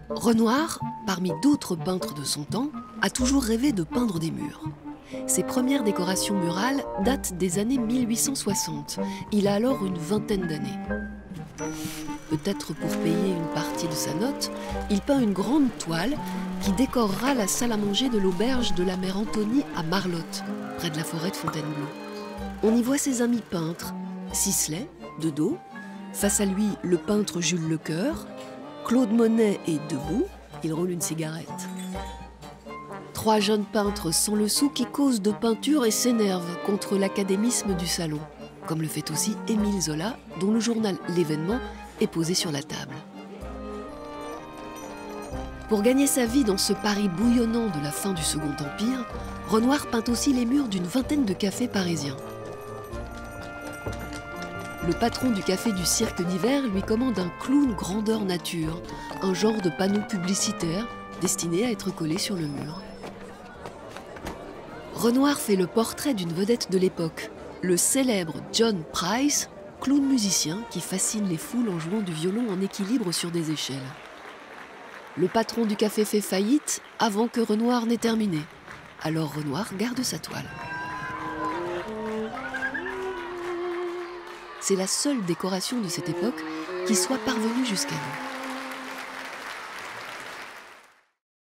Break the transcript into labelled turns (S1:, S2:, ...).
S1: Renoir, parmi d'autres peintres de son temps, a toujours rêvé de peindre des murs. Ses premières décorations murales datent des années 1860. Il a alors une vingtaine d'années. Peut-être pour payer une partie de sa note, il peint une grande toile qui décorera la salle à manger de l'auberge de la mère Antonie à Marlotte, près de la forêt de Fontainebleau. On y voit ses amis peintres, Sisley, de dos, face à lui le peintre Jules Lecoeur, Claude Monet est debout, il roule une cigarette. Trois jeunes peintres sans le sou qui causent de peinture et s'énervent contre l'académisme du salon, comme le fait aussi Émile Zola, dont le journal L'Événement est posé sur la table. Pour gagner sa vie dans ce Paris bouillonnant de la fin du Second Empire, Renoir peint aussi les murs d'une vingtaine de cafés parisiens. Le patron du café du Cirque d'hiver lui commande un clown grandeur nature, un genre de panneau publicitaire destiné à être collé sur le mur. Renoir fait le portrait d'une vedette de l'époque, le célèbre John Price, clown musicien qui fascine les foules en jouant du violon en équilibre sur des échelles. Le patron du café fait faillite avant que Renoir n'ait terminé. Alors Renoir garde sa toile. C'est la seule décoration de cette époque qui soit parvenue jusqu'à nous.